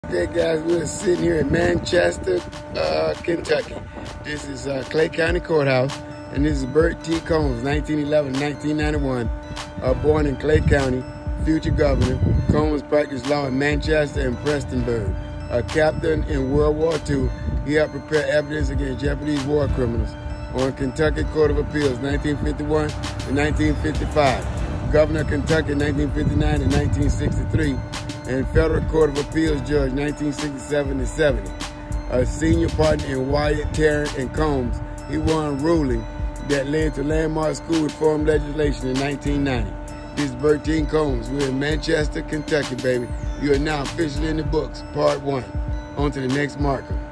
Okay, guys, we're sitting here in Manchester, Kentucky. This is Clay County Courthouse, and this is Bert T. Combs, 1911-1991, born in Clay County, future governor. Combs practiced law in Manchester and Prestonburg. A captain in World War II, he helped prepare evidence against Japanese war criminals on Kentucky Court of Appeals, 1951 to 1955. Governor of Kentucky, 1959 to 1963. And Federal Court of Appeals judge 1967 to 70. A senior partner in Wyatt, Tarrant, and Combs, he won a ruling that led to landmark school reform legislation in 1990. This is Bert T. Combs. We're in Manchester, Kentucky, baby. You are now officially in the books, part 1. On to the next marker.